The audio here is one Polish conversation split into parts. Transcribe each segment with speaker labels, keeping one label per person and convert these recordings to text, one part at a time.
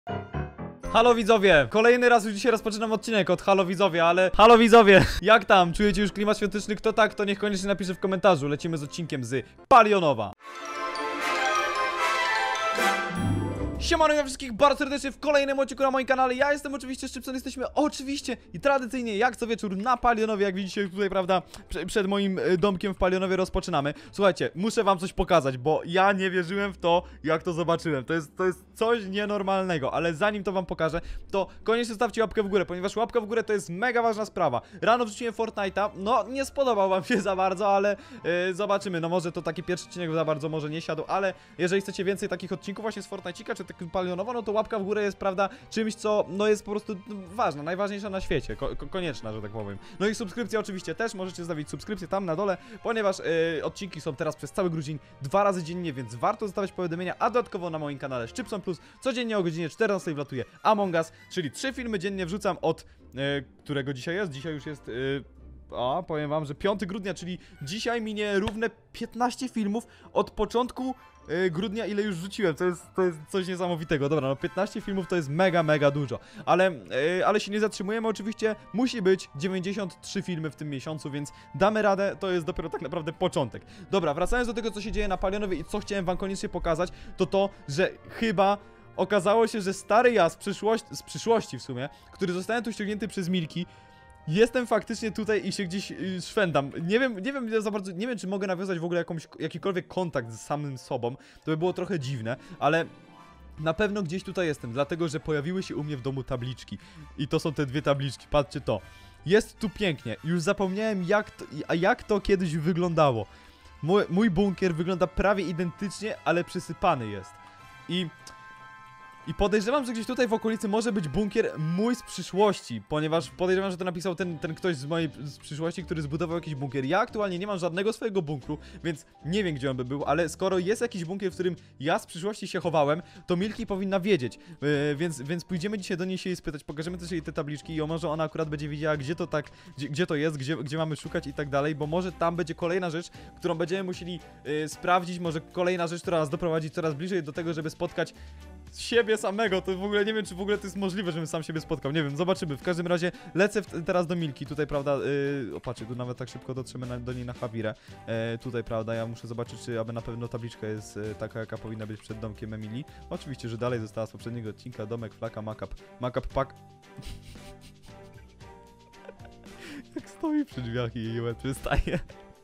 Speaker 1: Halo widzowie! Kolejny raz już dzisiaj rozpoczynam odcinek od halo widzowie, ale... Halo widzowie! Jak tam? Czujecie już klimat świąteczny? Kto tak, to niech koniecznie napisze w komentarzu. Lecimy z odcinkiem z Palionowa. Siemano wszystkich bardzo serdecznie w kolejnym odcinku na moim kanale. Ja jestem oczywiście Szczypson, jesteśmy oczywiście i tradycyjnie jak co wieczór na Palionowie. Jak widzicie tutaj, prawda, przed moim domkiem w Palionowie rozpoczynamy. Słuchajcie, muszę wam coś pokazać, bo ja nie wierzyłem w to, jak to zobaczyłem. To jest coś nienormalnego, ale zanim to wam pokażę, to koniecznie zostawcie łapkę w górę, ponieważ łapka w górę to jest mega ważna sprawa. Rano wrzuciłem Fortnite'a, no nie spodobał wam się za bardzo, ale zobaczymy. No może to taki pierwszy odcinek za bardzo może nie siadł, ale jeżeli chcecie więcej takich odcinków właśnie z Fortnite'ika, czy Palionowa, no to łapka w górę jest, prawda, czymś, co no jest po prostu ważna, najważniejsza na świecie, konieczna, że tak powiem. No i subskrypcja oczywiście też, możecie zostawić subskrypcję tam na dole, ponieważ odcinki są teraz przez cały grudzień 2 razy dziennie, więc warto zostawiać powiadomienia, a dodatkowo na moim kanale Szczypson Plus codziennie o godzinie 14 wlatuje Among Us, czyli 3 filmy dziennie wrzucam od, którego dzisiaj jest? Dzisiaj już jest... powiem wam, że 5 grudnia, czyli dzisiaj minie równe 15 filmów od początku grudnia, ile już rzuciłem, to jest coś niesamowitego. Dobra, no 15 filmów to jest mega dużo, ale się nie zatrzymujemy, oczywiście musi być 93 filmy w tym miesiącu, więc damy radę, to jest dopiero tak naprawdę początek. Dobra, wracając do tego, co się dzieje na Palionowie i co chciałem wam koniecznie pokazać, to, że chyba okazało się, że stary ja z przyszłości w sumie, który zostałem tu ściągnięty przez Milki, jestem faktycznie tutaj i się gdzieś szwendam. Nie wiem za bardzo, nie wiem, czy mogę nawiązać w ogóle jakikolwiek kontakt z samym sobą. To by było trochę dziwne, ale na pewno gdzieś tutaj jestem, dlatego że pojawiły się u mnie w domu tabliczki. I to są te dwie tabliczki, patrzcie to. Jest tu pięknie, już zapomniałem jak to kiedyś wyglądało. Mój bunkier wygląda prawie identycznie, ale przysypany jest. I podejrzewam, że gdzieś tutaj w okolicy może być bunkier mój z przyszłości, ponieważ podejrzewam, że to napisał ten ktoś z przyszłości, który zbudował jakiś bunkier. Ja aktualnie nie mam żadnego swojego bunkru, więc nie wiem, gdzie on by był, ale skoro jest jakiś bunkier, w którym ja z przyszłości się chowałem, to Milki powinna wiedzieć, więc pójdziemy dzisiaj do niej się jej spytać, pokażemy też jej te tabliczki i może ona akurat będzie wiedziała, gdzie to jest, gdzie mamy szukać i tak dalej, bo może tam będzie kolejna rzecz, którą będziemy musieli sprawdzić, może kolejna rzecz, która nas doprowadzi coraz bliżej do tego, żeby spotkać siebie samego. To w ogóle nie wiem, czy w ogóle to jest możliwe, żebym sam siebie spotkał. Nie wiem, zobaczymy. W każdym razie lecę teraz do Milki. Tutaj, prawda, patrzcie, tu nawet tak szybko dotrzemy do niej na Hawirę. Tutaj, prawda, ja muszę zobaczyć, czy aby na pewno tabliczka jest taka, jaka powinna być przed domkiem Emilii. Oczywiście, że dalej została z poprzedniego odcinka. Domek, flaka, makap, pak. Jak stoi przy drzwiach i jej łeb przystaje.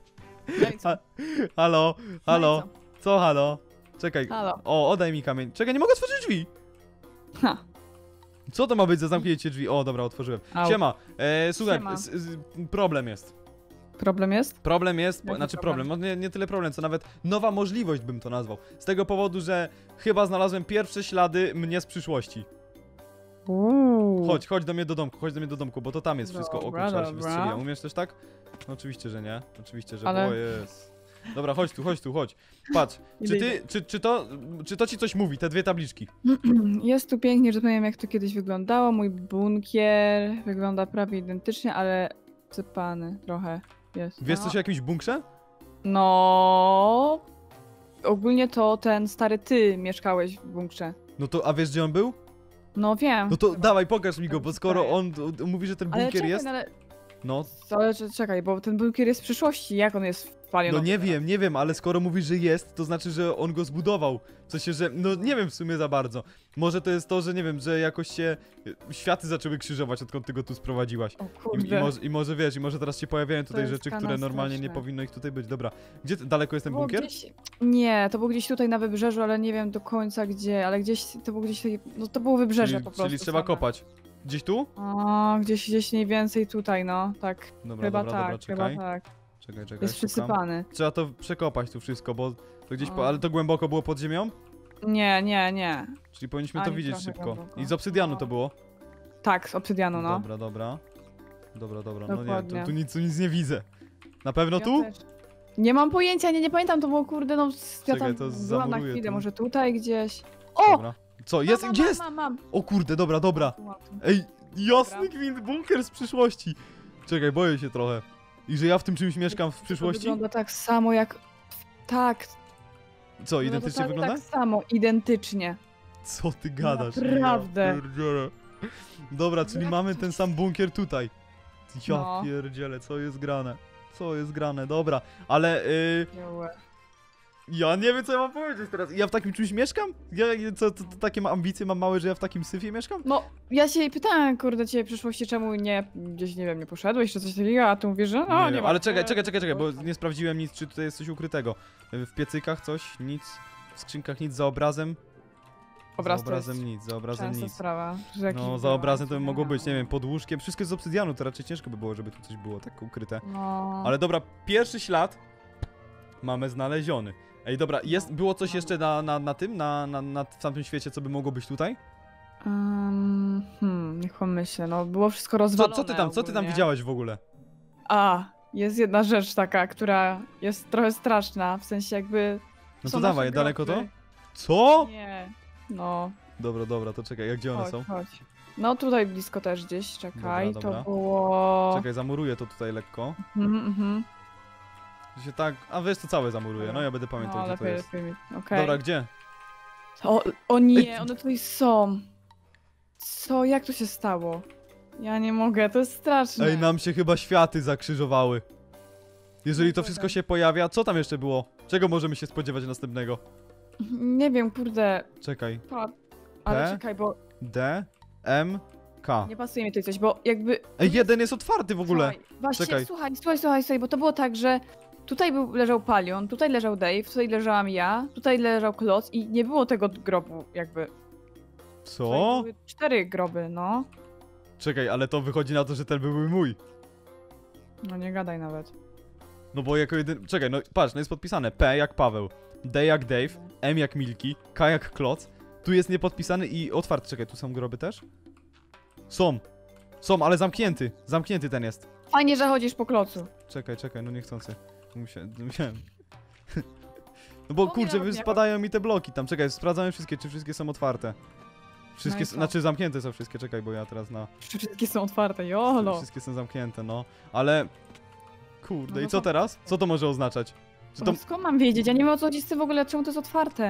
Speaker 1: Halo? Co halo? Czekaj.
Speaker 2: Halo.
Speaker 1: O, oddaj mi kamień. Czekaj, nie mogę otworzyć drzwi.
Speaker 2: Ha.
Speaker 1: Co to ma być za zamknięcie drzwi? O, dobra, otworzyłem.
Speaker 2: Au.
Speaker 1: Siema. Słuchaj,
Speaker 2: Siema.
Speaker 1: problem jest.
Speaker 2: Problem jest?
Speaker 1: Problem jest,
Speaker 2: Jaki
Speaker 1: znaczy
Speaker 2: problem?
Speaker 1: no nie tyle problem, co nawet nowa możliwość bym to nazwał. Z tego powodu, że chyba znalazłem pierwsze ślady mnie z przyszłości. Chodź do mnie do domku, bo to tam jest wszystko. O kurczę, ale się wystrzeliłem. Umiesz też tak? No oczywiście, że nie. Oczywiście, że
Speaker 2: Ale...
Speaker 1: bo jest. Dobra, chodź tu. Patrz, czy to ci coś mówi, te dwie tabliczki?
Speaker 2: Jest tu pięknie, że pamiętam, jak to kiedyś wyglądało. Mój bunkier wygląda prawie identycznie, ale sypany trochę jest.
Speaker 1: Wiesz coś o jakimś bunkrze?
Speaker 2: No... Ogólnie to ten stary ty mieszkałeś w bunkrze.
Speaker 1: No to, a wiesz gdzie on był?
Speaker 2: No wiem.
Speaker 1: No to dawaj, pokaż mi go, bo skoro on mówi, że ten
Speaker 2: Ale
Speaker 1: bunkier
Speaker 2: czekaj,
Speaker 1: jest...
Speaker 2: no,
Speaker 1: No.
Speaker 2: ale czekaj, bo ten bunkier jest z przyszłości. Jak on jest w Palionowie?
Speaker 1: No nie wiem, ale skoro mówisz, że jest, to znaczy, że on go zbudował. W sensie, że... No nie wiem w sumie za bardzo. Może to jest to, że nie wiem, że jakoś się światy zaczęły krzyżować, odkąd ty go tu sprowadziłaś.
Speaker 2: O kurde.
Speaker 1: I może wiesz, i może teraz się pojawiają tutaj
Speaker 2: jest
Speaker 1: rzeczy, które
Speaker 2: kanał
Speaker 1: normalnie nie
Speaker 2: straszny.
Speaker 1: powinno ich tutaj być. Dobra. Gdzie daleko jest ten
Speaker 2: Było
Speaker 1: bunkier?
Speaker 2: gdzieś... Nie, to był gdzieś tutaj na wybrzeżu, ale nie wiem do końca gdzie, ale gdzieś, to było gdzieś tutaj, no to było wybrzeże po prostu.
Speaker 1: Czyli trzeba
Speaker 2: same.
Speaker 1: kopać. Gdzieś tu?
Speaker 2: O, gdzieś mniej więcej tutaj, no, tak.
Speaker 1: Dobra,
Speaker 2: Chyba
Speaker 1: dobra,
Speaker 2: tak,
Speaker 1: czekaj.
Speaker 2: chyba tak.
Speaker 1: Czekaj,
Speaker 2: Jest
Speaker 1: szukam.
Speaker 2: przysypany.
Speaker 1: Trzeba to przekopać tu wszystko, bo to gdzieś
Speaker 2: O.
Speaker 1: ale to głęboko było pod ziemią?
Speaker 2: Nie.
Speaker 1: Czyli powinniśmy to
Speaker 2: Ani
Speaker 1: widzieć
Speaker 2: trochę
Speaker 1: szybko.
Speaker 2: głęboko.
Speaker 1: I z obsydianu
Speaker 2: No.
Speaker 1: to było?
Speaker 2: Tak, z obsydianu, no.
Speaker 1: Dobra. No nie,
Speaker 2: Dokładnie.
Speaker 1: tu nic nie widzę. Na pewno
Speaker 2: Ja
Speaker 1: tu?
Speaker 2: też. Nie mam pojęcia, nie pamiętam, to było kurde, no, ja
Speaker 1: Czekaj,
Speaker 2: tam
Speaker 1: to
Speaker 2: byłam na
Speaker 1: zamuruję
Speaker 2: chwilę,
Speaker 1: tu.
Speaker 2: może tutaj gdzieś. O!
Speaker 1: Dobra. Co, jest?
Speaker 2: Mam,
Speaker 1: Gdzie jest?
Speaker 2: Mam.
Speaker 1: O kurde, dobra.
Speaker 2: Tu.
Speaker 1: Ej, jasny
Speaker 2: Dobra.
Speaker 1: gwint, bunkier z przyszłości. Czekaj, boję się trochę. I że ja w tym czymś mieszkam w
Speaker 2: To
Speaker 1: przyszłości?
Speaker 2: wygląda tak samo jak... Tak.
Speaker 1: Co,
Speaker 2: no
Speaker 1: identycznie
Speaker 2: dokładnie
Speaker 1: wygląda?
Speaker 2: tak samo, identycznie.
Speaker 1: Co ty gadasz?
Speaker 2: Naprawdę.
Speaker 1: Ja pierdzielę. Dobra, czyli
Speaker 2: Jak
Speaker 1: mamy
Speaker 2: to
Speaker 1: ten
Speaker 2: się-
Speaker 1: sam bunkier tutaj. Ja
Speaker 2: No.
Speaker 1: pierdzielę, co jest grane? Co jest grane? Dobra, ale ja nie wiem, co ja mam powiedzieć teraz. Ja w takim czymś mieszkam? Ja takie mam ambicje, mam małe, że ja w takim syfie mieszkam?
Speaker 2: No, ja się pytałem, kurde, ciebie w przyszłości, czemu nie gdzieś, nie wiem, nie poszedłeś czy coś takiego, a tu mówisz, że no,
Speaker 1: Nie
Speaker 2: nie
Speaker 1: wiem,
Speaker 2: ma.
Speaker 1: ale czekaj, bo nie sprawdziłem nic, czy tutaj jest coś ukrytego. W piecykach coś, nic. W skrzynkach nic, za obrazem.
Speaker 2: Obraz
Speaker 1: Za
Speaker 2: to jest
Speaker 1: obrazem nic, za obrazem
Speaker 2: częsta
Speaker 1: nic.
Speaker 2: sprawa. Że jakiś
Speaker 1: No, za
Speaker 2: była,
Speaker 1: obrazem to by
Speaker 2: nie
Speaker 1: mogło
Speaker 2: wiem.
Speaker 1: być, nie wiem, pod łóżkiem. Wszystko jest z obsydianu, to raczej ciężko by było, żeby tu coś było tak ukryte.
Speaker 2: No.
Speaker 1: Ale dobra, pierwszy ślad mamy znaleziony. Ej, dobra, było coś jeszcze w tamtym świecie, co by mogło być tutaj?
Speaker 2: Niech pomyślę, no było wszystko rozwalone
Speaker 1: Co ty tam
Speaker 2: ogólnie.
Speaker 1: widziałeś w ogóle?
Speaker 2: A, jest jedna rzecz taka, która jest trochę straszna, w sensie jakby...
Speaker 1: No
Speaker 2: są
Speaker 1: to dawaj,
Speaker 2: nasze
Speaker 1: daleko to?
Speaker 2: groby.
Speaker 1: Co?
Speaker 2: Nie, no,
Speaker 1: Dobra, to czekaj, jak gdzie one
Speaker 2: chodź,
Speaker 1: są?
Speaker 2: chodź. No tutaj blisko też gdzieś, czekaj,
Speaker 1: Dobra.
Speaker 2: to było...
Speaker 1: Czekaj, zamuruję to tutaj lekko.
Speaker 2: Mhm.
Speaker 1: Że się tak, a wiesz co, całe zamuruję, no ja będę pamiętał,
Speaker 2: No,
Speaker 1: gdzie to
Speaker 2: lepiej,
Speaker 1: jest.
Speaker 2: lepiej mi. Okej.
Speaker 1: Dobra, gdzie?
Speaker 2: O nie,
Speaker 1: Ej,
Speaker 2: one tutaj są. Co? Jak to się stało? Ja nie mogę, to jest straszne.
Speaker 1: Ej, nam się chyba światy zakrzyżowały. Jeżeli to wszystko się pojawia, co tam jeszcze było? Czego możemy się spodziewać następnego?
Speaker 2: Nie wiem, kurde.
Speaker 1: Czekaj.
Speaker 2: Ale
Speaker 1: P?
Speaker 2: czekaj, bo
Speaker 1: D, M, K.
Speaker 2: nie pasuje mi tutaj coś, bo jakby...
Speaker 1: Ej, jeden jest otwarty w ogóle.
Speaker 2: Słuchaj, właśnie,
Speaker 1: Czekaj.
Speaker 2: słuchaj, bo to było tak, że tutaj leżał Palion, tutaj leżał Dave, tutaj leżałam ja, tutaj leżał Kloc i nie było tego grobu jakby. Tutaj
Speaker 1: Co?
Speaker 2: były 4 groby, no.
Speaker 1: Czekaj, ale to wychodzi na to, że ten był mój.
Speaker 2: No nie gadaj nawet.
Speaker 1: No bo jako jedyny... Czekaj, no patrz, no jest podpisane P jak Paweł, D jak Dave, M jak Milki, K jak Kloc. Tu jest niepodpisany i otwarty. Czekaj, tu są groby też? Są, ale zamknięty. Zamknięty ten jest.
Speaker 2: Fajnie, że chodzisz po Klocu.
Speaker 1: Czekaj, no niechcący. Musiałem. No bo
Speaker 2: Bo
Speaker 1: kurczę,
Speaker 2: miałem-
Speaker 1: spadają mi te bloki tam. Czekaj, sprawdzamy wszystkie, czy wszystkie są otwarte. Wszystkie,
Speaker 2: No i co?
Speaker 1: znaczy zamknięte są wszystkie, czekaj, bo ja teraz
Speaker 2: Wszystkie są otwarte, jolo.
Speaker 1: Wszystkie są zamknięte, no. Ale... Kurde,
Speaker 2: No
Speaker 1: i
Speaker 2: to
Speaker 1: co
Speaker 2: są-
Speaker 1: teraz? Co to może oznaczać? Czy to...
Speaker 2: No skąd mam wiedzieć? Ja nie wiem o co chodzi z tym w ogóle, czemu to jest otwarte.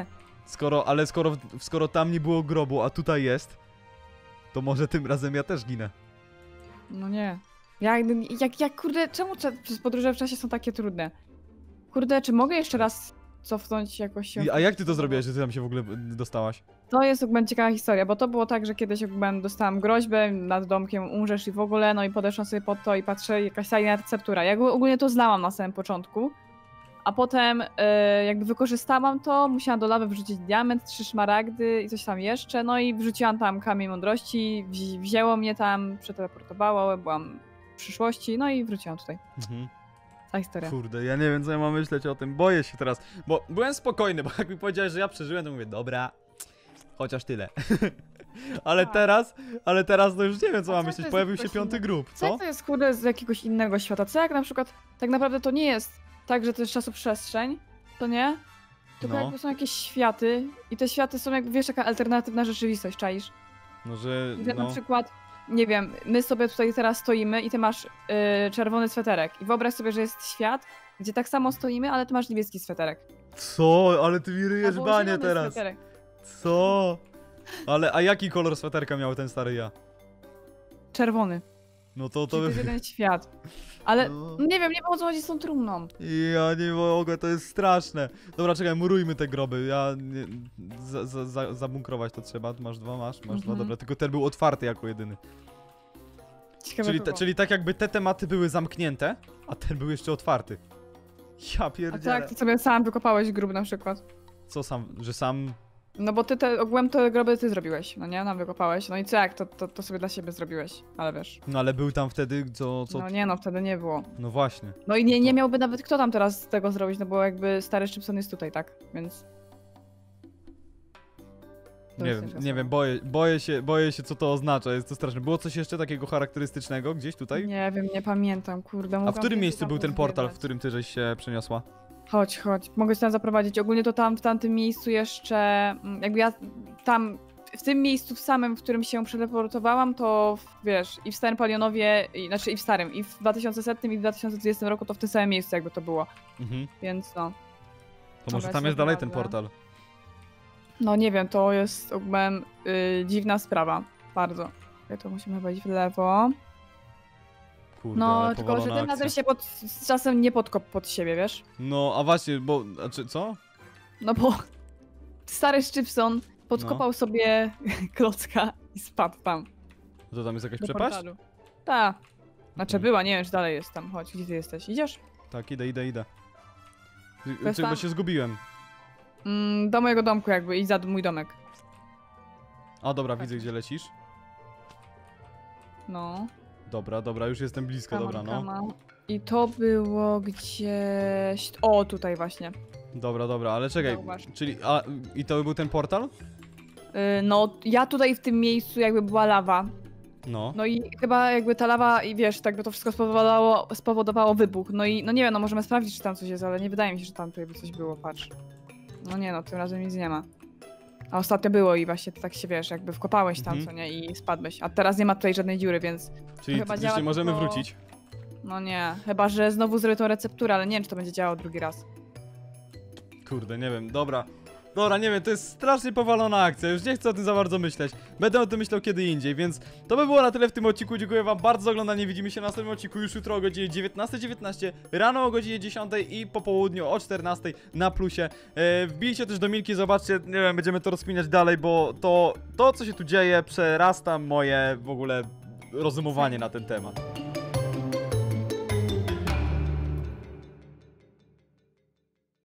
Speaker 1: Skoro tam nie było grobu, a tutaj jest, to może tym razem ja też ginę.
Speaker 2: No nie. Jak kurde, czemu przez podróże w czasie są takie trudne? Kurde, czy mogę jeszcze raz cofnąć jakoś się...
Speaker 1: A jak ty to zrobiłaś, że ty tam się w ogóle dostałaś?
Speaker 2: To jest jakby ciekawa historia, bo to było tak, że kiedyś jakby dostałam groźbę, nad domkiem umrzesz i w ogóle, no i podeszłam sobie pod to i patrzę, jakaś tajna receptura. Ja ogólnie to znałam na samym początku, a potem jakby wykorzystałam to, musiałam do lawy wrzucić diament, 3 szmaragdy i coś tam jeszcze, no i wrzuciłam tam kamień mądrości, wzięło mnie tam, przeteleportowało, byłam w przyszłości, no i wróciłam tutaj.
Speaker 1: Mhm.
Speaker 2: Ta historia.
Speaker 1: Kurde, ja nie wiem, co ja mam myśleć o tym. Boję się teraz, bo byłem spokojny, bo jak mi powiedziałeś, że ja przeżyłem, to mówię, dobra, chociaż tyle. ale
Speaker 2: Tak.
Speaker 1: teraz to już nie wiem, co
Speaker 2: A
Speaker 1: mam
Speaker 2: co
Speaker 1: myśleć.
Speaker 2: to jest
Speaker 1: Pojawił się
Speaker 2: jakoś
Speaker 1: 5.
Speaker 2: inne?
Speaker 1: grób,
Speaker 2: Co?
Speaker 1: co?
Speaker 2: To jest kurde z jakiegoś innego świata? Co jak na przykład, tak naprawdę to nie jest tak, że to jest czasoprzestrzeń, to nie? Tylko
Speaker 1: No.
Speaker 2: jakby są jakieś światy i te światy są jakby, wiesz, taka alternatywna rzeczywistość, czaisz?
Speaker 1: No, że,
Speaker 2: I że na
Speaker 1: no,
Speaker 2: przykład, nie wiem, my sobie tutaj teraz stoimy i ty masz czerwony sweterek i wyobraź sobie, że jest świat, gdzie tak samo stoimy, ale ty masz niebieski sweterek.
Speaker 1: co? Ale ty mi ryjesz
Speaker 2: Albo
Speaker 1: banie
Speaker 2: zielony
Speaker 1: teraz.
Speaker 2: Sweterek.
Speaker 1: Co? A jaki kolor sweterka miał ten stary ja?
Speaker 2: Czerwony.
Speaker 1: No to
Speaker 2: Czyli to jest jeden świat. Ale
Speaker 1: No.
Speaker 2: nie wiem, nie wiem o co chodzi z tą trumną.
Speaker 1: Ja nie mogę, to jest straszne. Dobra, czekaj, murujmy te groby. Ja nie, zabunkrować to trzeba. Masz dwa, masz dwa,
Speaker 2: Mhm.
Speaker 1: dobra. Tylko ten był otwarty jako jedyny.
Speaker 2: Ciekawe kogo.
Speaker 1: Czyli tak jakby te tematy były zamknięte, a ten był jeszcze otwarty. Ja
Speaker 2: A
Speaker 1: pierdzielę.
Speaker 2: tak, ty sobie sam wykopałeś grób na przykład.
Speaker 1: Co sam, że sam...
Speaker 2: No bo ty ogółem te groby ty zrobiłeś, no nie? Nam wykopałeś. No i co jak, to sobie dla siebie zrobiłeś, ale wiesz.
Speaker 1: No ale był tam wtedy, co...
Speaker 2: No nie no, wtedy nie było.
Speaker 1: No właśnie.
Speaker 2: No i nie miałby nawet kto tam teraz z tego zrobić, no bo jakby stary Szczypson jest tutaj, tak? Więc... To
Speaker 1: Nie
Speaker 2: jest
Speaker 1: wiem,
Speaker 2: ciężka
Speaker 1: nie wiem, boję się co to oznacza, jest to straszne. Było coś jeszcze takiego charakterystycznego gdzieś tutaj?
Speaker 2: Nie wiem, nie pamiętam, kurde.
Speaker 1: A w
Speaker 2: mogłam
Speaker 1: którym
Speaker 2: kiedyś
Speaker 1: miejscu
Speaker 2: tam
Speaker 1: był ten portal, w
Speaker 2: pozwiedzać.
Speaker 1: którym ty żeś się przeniosła?
Speaker 2: Chodź, mogę cię tam zaprowadzić. Ogólnie to tam, w tamtym miejscu jeszcze... Jakby ja tam... W tym miejscu w samym, w którym się przeteleportowałam, to wiesz, i w Starym Palionowie, znaczy i w Starym, i w 2100 i w 2020 roku to w tym samym miejscu jakby to było.
Speaker 1: Mhm.
Speaker 2: Więc no.
Speaker 1: To może
Speaker 2: Dobra,
Speaker 1: tam
Speaker 2: ci
Speaker 1: jest dalej ten
Speaker 2: oprowadzę.
Speaker 1: portal.
Speaker 2: No nie wiem, to jest ogółem dziwna sprawa. Bardzo. Okay, to musimy chyba iść w lewo.
Speaker 1: Kurde,
Speaker 2: No,
Speaker 1: ale
Speaker 2: tylko że
Speaker 1: powalona
Speaker 2: ten
Speaker 1: akcja.
Speaker 2: laser się z czasem nie podkop pod siebie, wiesz?
Speaker 1: No, a właśnie, bo... A czy co?
Speaker 2: No bo stary Szczypson podkopał sobie klocka i spadł tam.
Speaker 1: To tam jest jakaś
Speaker 2: Do
Speaker 1: przepaść?
Speaker 2: portalu. Ta. Znaczy była, nie wiem, czy dalej jest tam. Chodź, gdzie ty jesteś? Idziesz?
Speaker 1: Tak, idę.
Speaker 2: jest
Speaker 1: Czy, bo
Speaker 2: tam-
Speaker 1: się zgubiłem.
Speaker 2: Do mojego domku jakby, idź za mój domek.
Speaker 1: A dobra, widzę gdzie lecisz.
Speaker 2: No.
Speaker 1: Dobra, już jestem blisko, dobra, no.
Speaker 2: Come on. I to było gdzieś... O, tutaj właśnie.
Speaker 1: Dobra, ale czekaj,
Speaker 2: Zauważ.
Speaker 1: czyli, i to był ten portal?
Speaker 2: No, ja tutaj w tym miejscu jakby była lawa.
Speaker 1: No.
Speaker 2: No i chyba jakby ta lawa, i wiesz, tak by to wszystko spowodowało wybuch. No i, no nie wiem, no możemy sprawdzić, czy tam coś jest, ale nie wydaje mi się, że tam tutaj by coś było, patrz. No nie no, tym razem nic nie ma. A ostatnio było i właśnie to tak się, wiesz, jakby wkopałeś tam, co nie, i spadłeś. A teraz nie ma tutaj żadnej dziury, więc
Speaker 1: Czyli
Speaker 2: chyba
Speaker 1: faktycznie
Speaker 2: działa
Speaker 1: możemy
Speaker 2: tylko-
Speaker 1: wrócić.
Speaker 2: no nie. Chyba, że znowu zrobię tą recepturę, ale nie wiem, czy to będzie działało drugi raz.
Speaker 1: Kurde, nie wiem, dobra, nie wiem, to jest strasznie powalona akcja, już nie chcę o tym za bardzo myśleć. Będę o tym myślał kiedy indziej, więc to by było na tyle w tym odcinku. Dziękuję wam bardzo za oglądanie, widzimy się na następnym odcinku już jutro o godzinie 19:19, rano o godzinie 10 i po południu o 14 na plusie. Wbijcie też do Milki, zobaczcie, nie wiem, będziemy to rozkminiać dalej, bo to co się tu dzieje przerasta moje w ogóle rozumowanie na ten temat.